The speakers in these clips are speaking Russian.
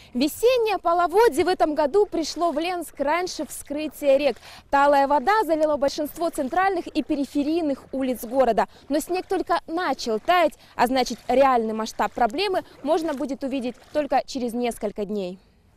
Весеннее половодье в этом году пришло в Ленск раньше вскрытия рек. Талая вода залила большинство центральных и периферийных улиц города. Но снег только начал таять, а значит, реальный масштаб проблемы можно будет увидеть только через несколько дней.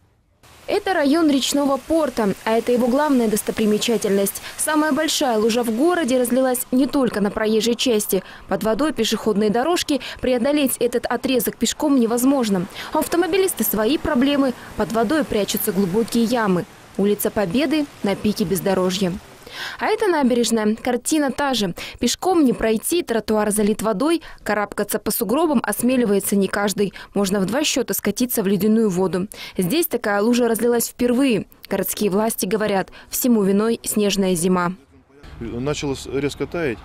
Это район речного порта, а это его главная достопримечательность. Самая большая лужа в городе разлилась не только на проезжей части. Под водой пешеходные дорожки, преодолеть этот отрезок пешком невозможно. У автомобилиста свои проблемы, под водой прячутся глубокие ямы. Улица Победы на пике бездорожья. А это набережная. Картина та же. Пешком не пройти, тротуар залит водой, карабкаться по сугробам осмеливается не каждый. Можно в 2 счета скатиться в ледяную воду. Здесь такая лужа разлилась впервые. Городские власти говорят, всему виной снежная зима. Начало резко таять,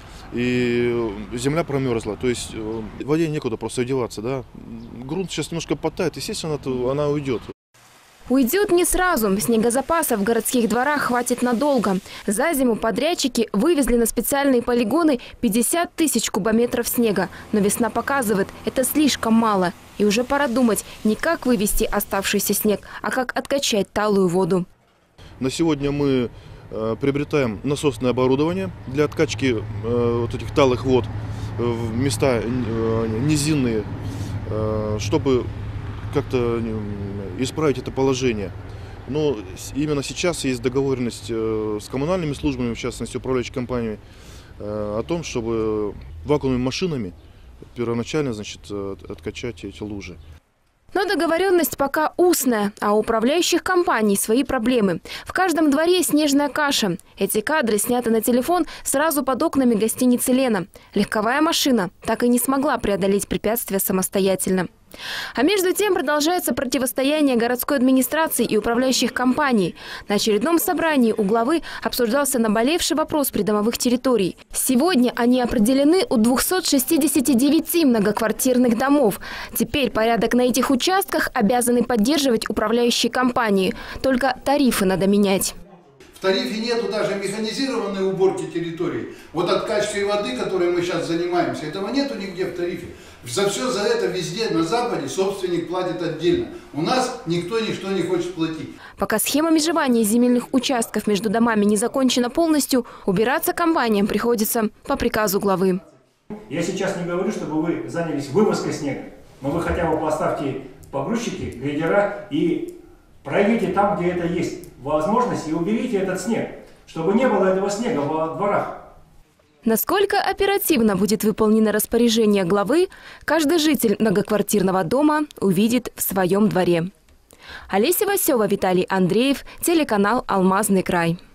и земля промерзла. То есть в воде некуда просто одеваться. Да? Грунт сейчас немножко подтает, естественно, она уйдет. Уйдет не сразу. Снегозапаса в городских дворах хватит надолго. За зиму подрядчики вывезли на специальные полигоны 50 тысяч кубометров снега. Но весна показывает, это слишком мало. И уже пора думать не как вывести оставшийся снег, а как откачать талую воду. На сегодня мы приобретаем насосное оборудование для откачки вот этих талых вод в места низинные, чтобы как-то исправить это положение. Но именно сейчас есть договоренность с коммунальными службами, в частности управляющими компаниями, о том, чтобы вакуумными машинами первоначально, откачать эти лужи. Но договоренность пока устная, а у управляющих компаний свои проблемы. В каждом дворе снежная каша. Эти кадры сняты на телефон сразу под окнами гостиницы «Лена». Легковая машина так и не смогла преодолеть препятствия самостоятельно. А между тем продолжается противостояние городской администрации и управляющих компаний. На очередном собрании у главы обсуждался наболевший вопрос придомовых территорий. Сегодня они определены у 269 многоквартирных домов. Теперь порядок на этих участках обязаны поддерживать управляющие компании. Только тарифы надо менять. В тарифе нету даже механизированной уборки территории. Вот откачкой воды, которой мы сейчас занимаемся, этого нету нигде в тарифе. За все за это везде на Западе собственник платит отдельно. У нас никто ничто не хочет платить. Пока схема межевания земельных участков между домами не закончена полностью, убираться компаниям приходится по приказу главы. Я сейчас не говорю, чтобы вы занялись вывозкой снега, но вы хотя бы поставьте погрузчики, грейдера и пройдите там, где это есть возможность, и уберите этот снег, чтобы не было этого снега во дворах. Насколько оперативно будет выполнено распоряжение главы, каждый житель многоквартирного дома увидит в своем дворе. Олеся Васева, Виталий Андреев, телеканал «Алмазный край».